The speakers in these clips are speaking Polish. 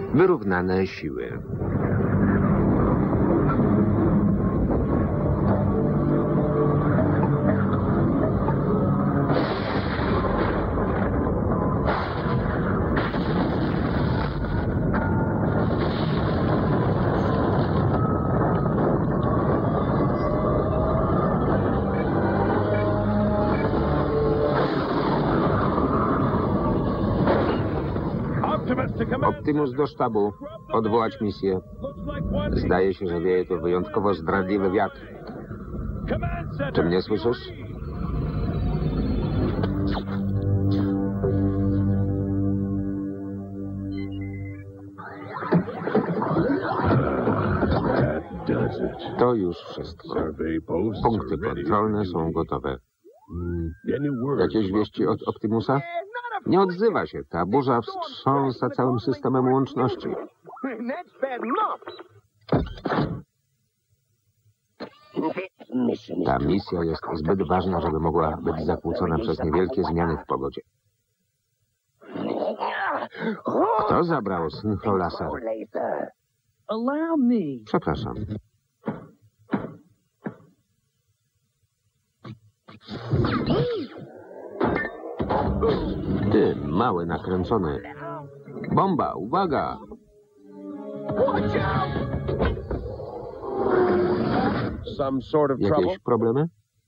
Wyrównane siły. Optimus do sztabu. Odwołać misję. Zdaje się, że wieje tu wyjątkowo zdradliwy wiatr. Czy mnie słyszysz? To już wszystko. Punkty kontrolne są gotowe. Jakieś wieści od Optimusa? Nie odzywa się. Ta burza wstrząsa całym systemem łączności. Ta misja jest zbyt ważna, żeby mogła być zakłócona przez niewielkie zmiany w pogodzie. Kto zabrał synchrolasar? Przepraszam. Ty, mały nakręcony. Bomba, uwaga! Jakieś problemy?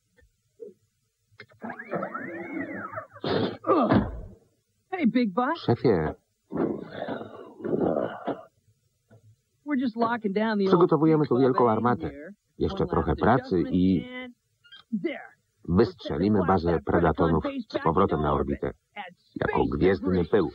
Szefie, przygotowujemy tu wielką armatę. Jeszcze trochę pracy i wystrzelimy bazę Predatonów z powrotem na orbitę. Jako gwiezdny pył.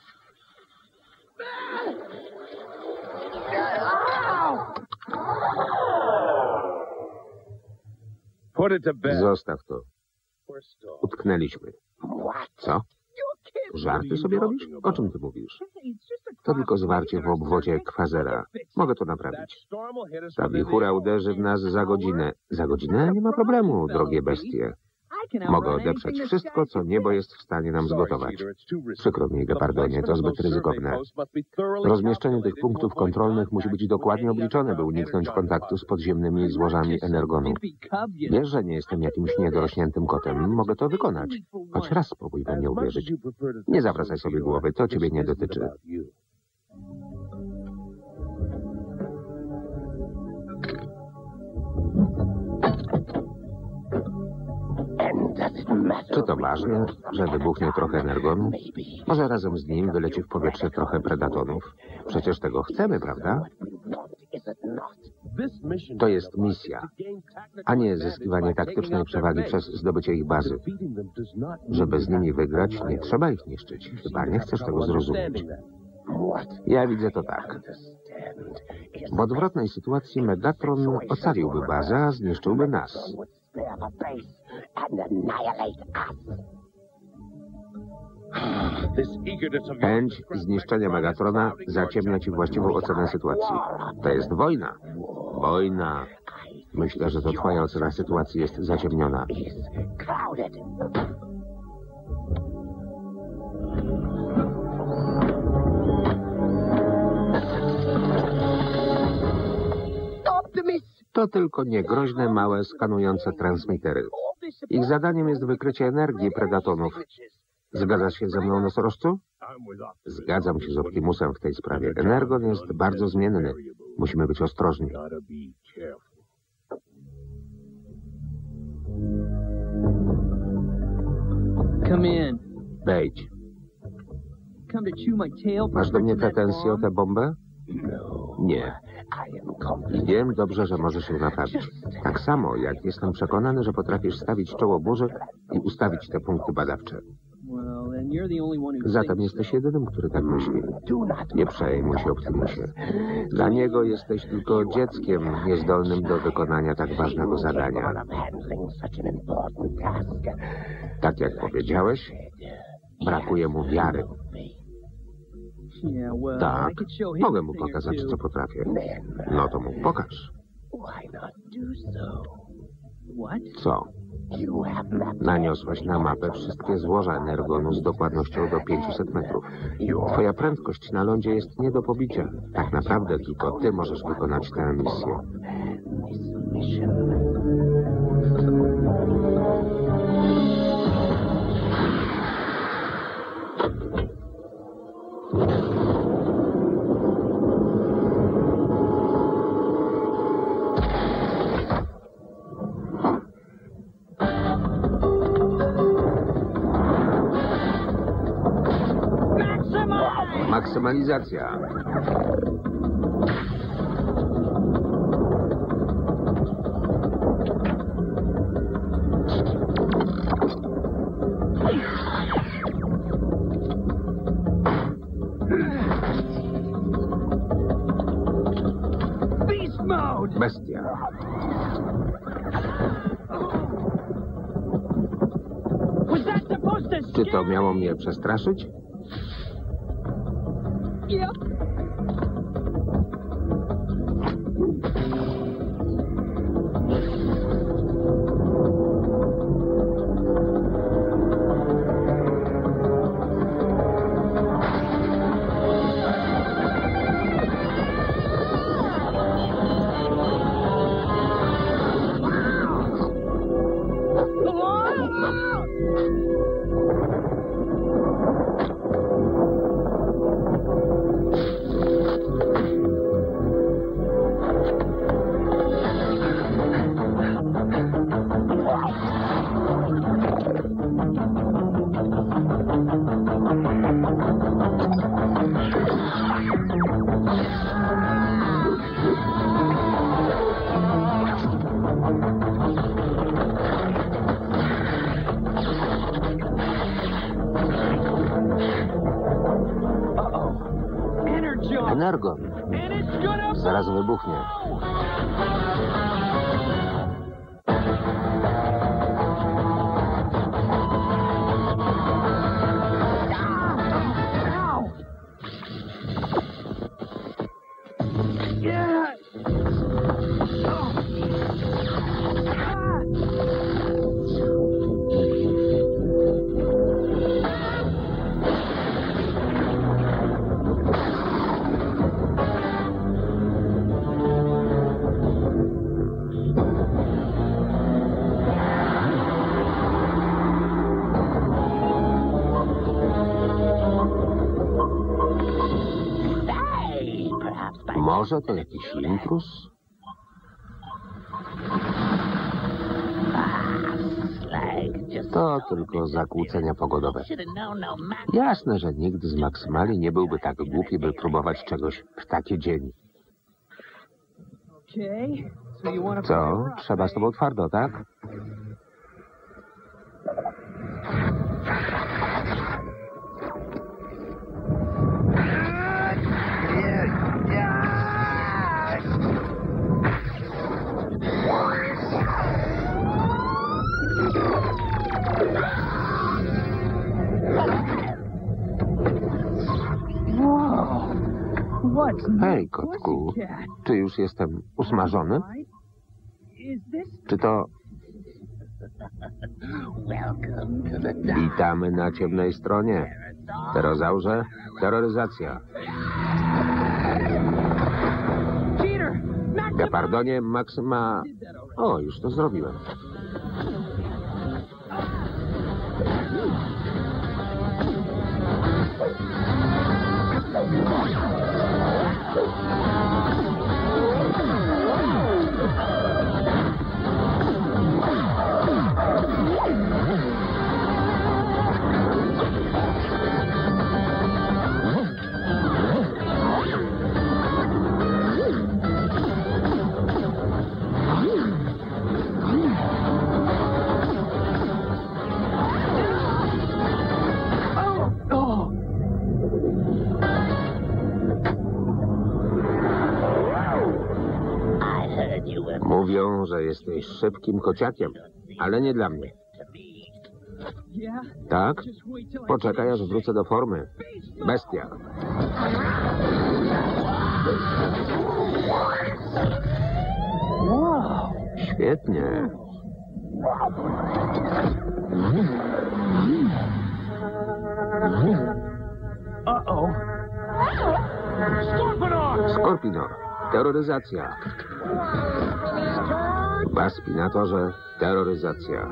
Zostaw to. Utknęliśmy. Co? Żarty sobie robisz? O czym ty mówisz? To tylko zwarcie w obwodzie Kwazera. Mogę to naprawić. Ta wichura uderzy w nas za godzinę. Za godzinę? Nie ma problemu, drogie bestie. Mogę odeprzeć wszystko, co niebo jest w stanie nam zgotować. Przykro mi, Gepardonie, to zbyt ryzykowne. Rozmieszczenie tych punktów kontrolnych musi być dokładnie obliczone, by uniknąć kontaktu z podziemnymi złożami energonu. Wiesz, że nie jestem jakimś niedorośniętym kotem. Mogę to wykonać. Choć raz spróbuj we mnie uwierzyć. Nie zawracaj sobie głowy, to ciebie nie dotyczy. Czy to ważne, że wybuchnie trochę energonu? Może razem z nim wyleci w powietrze trochę predatonów? Przecież tego chcemy, prawda? To jest misja, a nie zyskiwanie taktycznej przewagi przez zdobycie ich bazy. Żeby z nimi wygrać, nie trzeba ich niszczyć. Chyba nie chcesz tego zrozumieć. Ja widzę to tak. W odwrotnej sytuacji Megatron ocaliłby bazę, a zniszczyłby nas. Chęć zniszczenia Megatrona zaciemnia ci właściwą ocenę sytuacji. To jest wojna. Wojna. Myślę, że to twoja ocena sytuacji jest zaciemniona. To tylko niegroźne, małe, skanujące transmitery. Ich zadaniem jest wykrycie energii predatonów. Zgadzasz się ze mną, nosorożcu? Zgadzam się z Optimusem w tej sprawie. Energon jest bardzo zmienny. Musimy być ostrożni. Wejdź. Masz do mnie pretensje o tę bombę? Nie. Wiem dobrze, że możesz ją naprawić. Tak samo, jak jestem przekonany, że potrafisz stawić czoło burzy i ustawić te punkty badawcze. Zatem jesteś jedynym, który tak myśli. Nie przejmuj się, Optimusie. Dla niego jesteś tylko dzieckiem niezdolnym do wykonania tak ważnego zadania. Tak jak powiedziałeś, brakuje mu wiary. Tak, mogę mu pokazać, co potrafię. No to mu pokaż. Co? Naniosłaś na mapę wszystkie złoża Energonu z dokładnością do 500 metrów. Twoja prędkość na lądzie jest nie do pobicia. Tak naprawdę tylko ty możesz wykonać tę misję. Maksymalizacja. Bestia. Czy to miało mnie przestraszyć? Energon. Zaraz wybuchnie. Może to jakiś intruz? To tylko zakłócenia pogodowe. Jasne, że nikt z Maksymali nie byłby tak głupi, by próbować czegoś w taki dzień. Co? Trzeba z tobą twardo, tak? Hej, kotku, czy już jestem usmażony? Czy to... Witamy na ciemnej stronie. Terozaurze, terroryzacja. Gepardonie, Maksyma... O, już to zrobiłem. Mówią, że jesteś szybkim kociakiem, ale nie dla mnie. Tak? Poczekaj, aż wrócę do formy. Bestia. Świetnie. Skorpionor. Terroryzacja. Waspinatorze. Terroryzacja.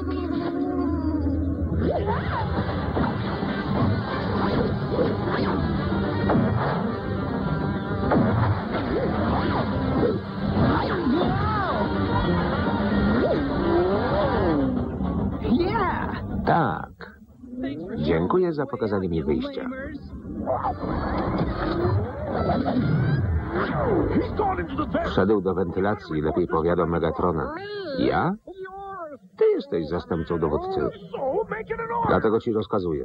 Tak. Dziękuję za pokazanie mi wyjścia. Wszedł do wentylacji, lepiej powiadom Megatrona. Ja? Ty jesteś zastępcą dowódcy. Dlatego ci rozkazuję.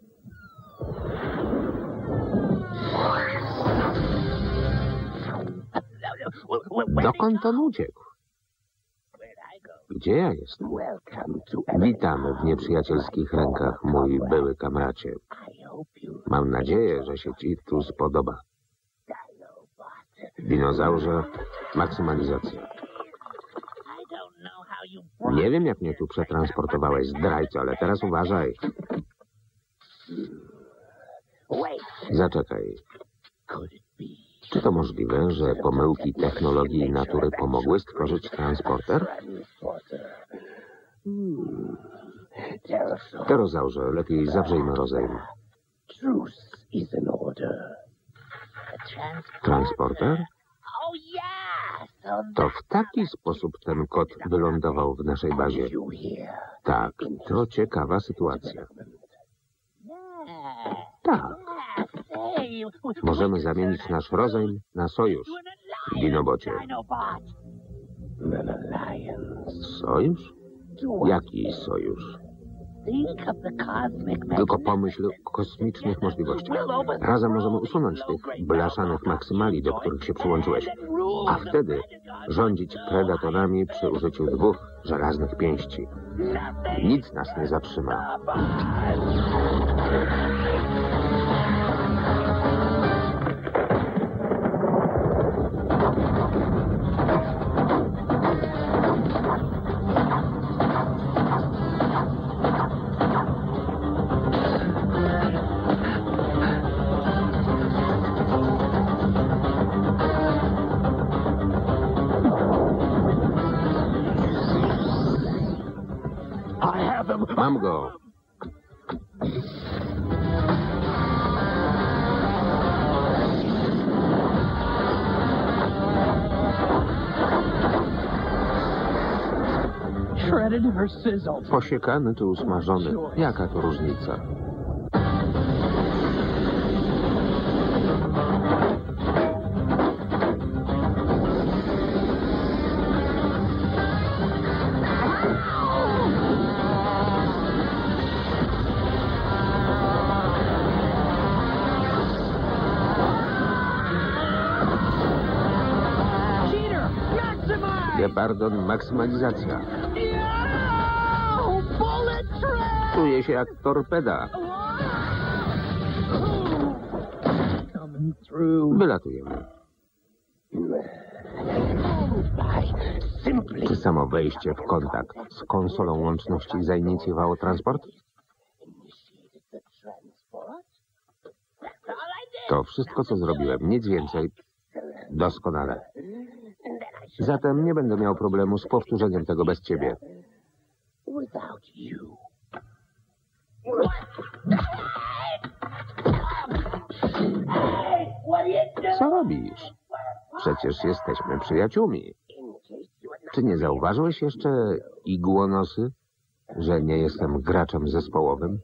Dokąd on uciekł? Gdzie ja jestem? Witamy w nieprzyjacielskich rękach, mój były kamracie. Mam nadzieję, że się ci tu spodoba. Dinozaurze, maksymalizacja. Nie wiem, jak mnie tu przetransportowałeś, zdrajco, ale teraz uważaj. Zaczekaj. Czy to możliwe, że pomyłki technologii i natury pomogły stworzyć transporter? Pterozaurze, lepiej zawrzejmy rozejm. Transporter? To w taki sposób ten kot wylądował w naszej bazie. Tak, to ciekawa sytuacja. Tak. Możemy zamienić nasz rozejm na sojusz. Dinobocie. Sojusz? Jaki sojusz? Tylko pomyśl o kosmicznych możliwościach. Razem możemy usunąć tych blaszanych maksymali, do których się przyłączyłeś. A wtedy rządzić predatorami przy użyciu 2 żelaznych pięści. Nic nas nie zatrzyma. Mam go. Posiekany czy usmażony? Jaka to różnica? Gepardon, maksymalizacja. Czuję się jak torpeda. Wylatujemy. Czy samo wejście w kontakt z konsolą łączności zainicjowało transport? To wszystko, co zrobiłem. Nic więcej. Doskonale. Zatem nie będę miał problemu z powtórzeniem tego bez ciebie. Co robisz? Przecież jesteśmy przyjaciółmi. Czy nie zauważyłeś jeszcze, igłonosy, że nie jestem graczem zespołowym?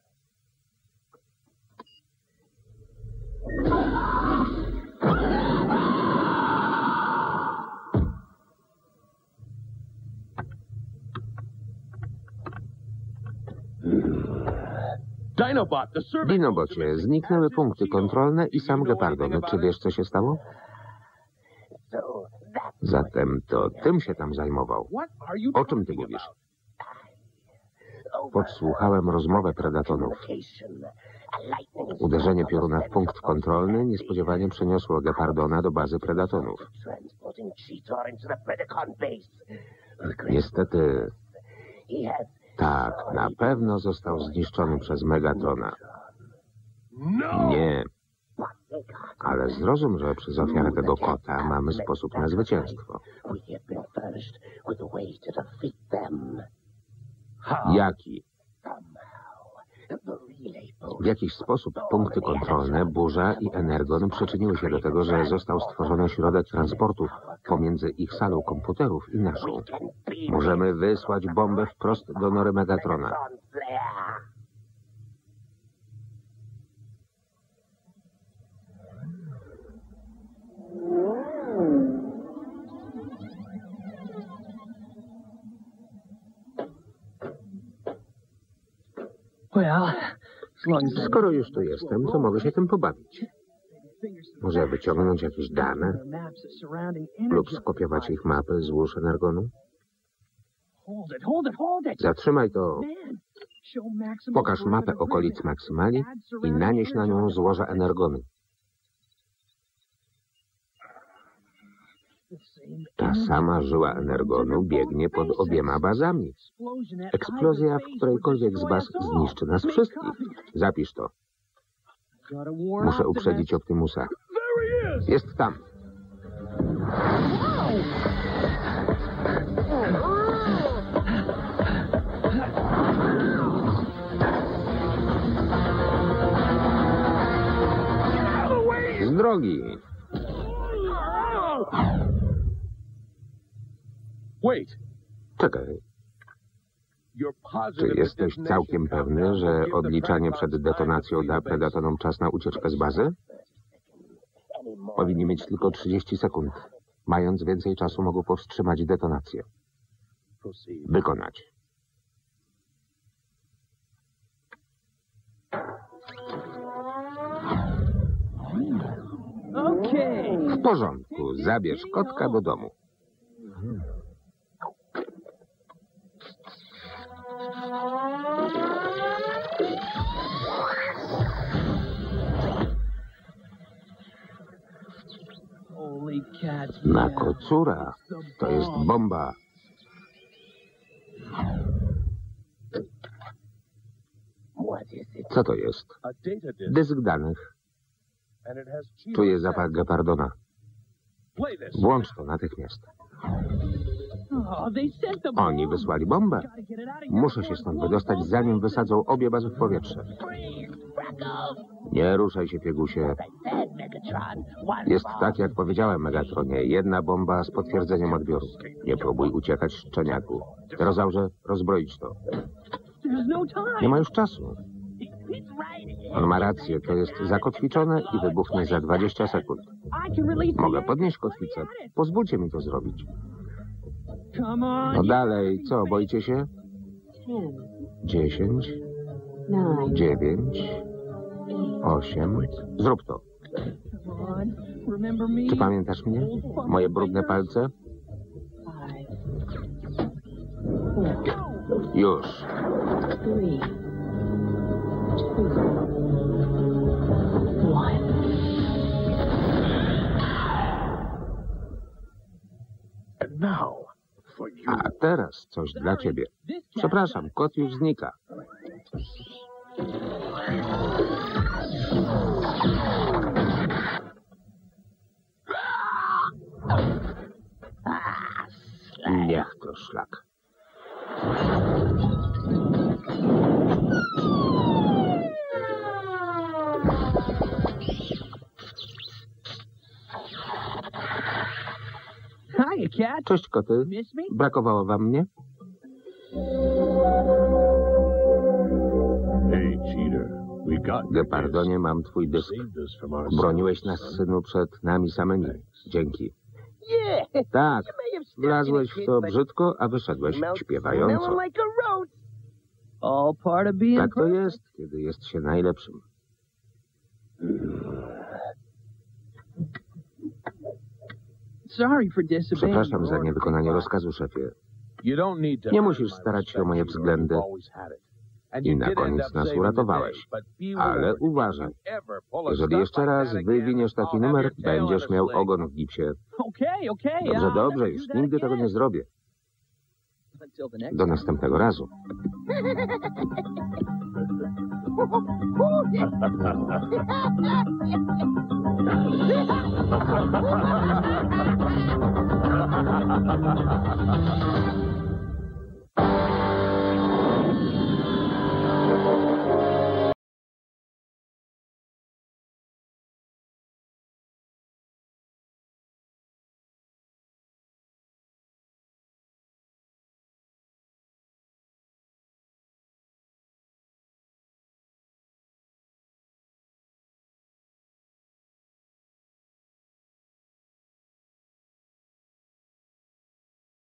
Dinobocie, zniknęły punkty kontrolne i sam Gepardon. Czy wiesz, co się stało? Zatem to tym się tam zajmował. O czym ty mówisz? Podsłuchałem rozmowę predatonów. Uderzenie pioruna w punkt kontrolny niespodziewanie przeniosło Gepardona do bazy predatonów. Niestety Tak, na pewno został zniszczony przez Megatrona. Nie. Ale zrozum, że przez ofiarę tego kota mamy sposób na zwycięstwo. Jaki? W jakiś sposób punkty kontrolne, burza i Energon przyczyniły się do tego, że został stworzony środek transportu pomiędzy ich salą komputerów i naszą. Możemy wysłać bombę wprost do nory Megatrona. Skoro już tu jestem, to mogę się tym pobawić. Może wyciągnąć jakieś dane lub skopiować ich mapy złóż Energonu? Zatrzymaj to. Pokaż mapę okolic Maksymali i nanieś na nią złoża Energonu. Ta sama żyła Energonu biegnie pod obiema bazami. Eksplozja w którejkolwiek z baz zniszczy nas wszystkich. Zapisz to. Muszę uprzedzić Optimusa. Jest tam. Z drogi. Czekaj. Czy jesteś całkiem pewny, że odliczanie przed detonacją da Predatonom czas na ucieczkę z bazy? Powinni mieć tylko 30 sekund. Mając więcej czasu, mogą powstrzymać detonację. Wykonać. W porządku. Zabierz kotka do domu. Na kocura. To jest bomba. Co to jest? Dysk danych. Czuję zapach gepardona. Włącz to natychmiast. Oni wysłali bombę. Muszę się stąd wydostać, zanim wysadzą obie bazy w powietrze. Nie ruszaj się, piegusie. Jest tak, jak powiedziałem, Megatronie. Jedna bomba z potwierdzeniem odbioru. Nie próbuj uciekać, szczeniaku. Terozaurze, rozbroić to. Nie ma już czasu. On ma rację, to jest zakotwiczone i wybuchnie za 20 sekund. Mogę podnieść kotwicę. Pozwólcie mi to zrobić. No dalej, co, boicie się? 10, 9, 8. Zrób to. Czy pamiętasz mnie? Moje brudne palce? Już. A teraz coś dla ciebie. Przepraszam, kot już znika. Niech to szlak. Cześć, koty. Brakowało wam mnie? Gepardonie, mam twój dysk. Broniłeś nas, synu, przed nami samymi. Dzięki. Tak, wlazłeś w to brzydko, a wyszedłeś śpiewająco. Tak to jest, kiedy jest się najlepszym. Przepraszam za niewykonanie rozkazu, szefie. Nie musisz starać się o moje względy. I na koniec nas uratowałeś. Ale uważaj. Jeżeli jeszcze raz wywiniesz taki numer, będziesz miał ogon w gipsie. Dobrze, dobrze, już nigdy tego nie zrobię. Do następnego razu.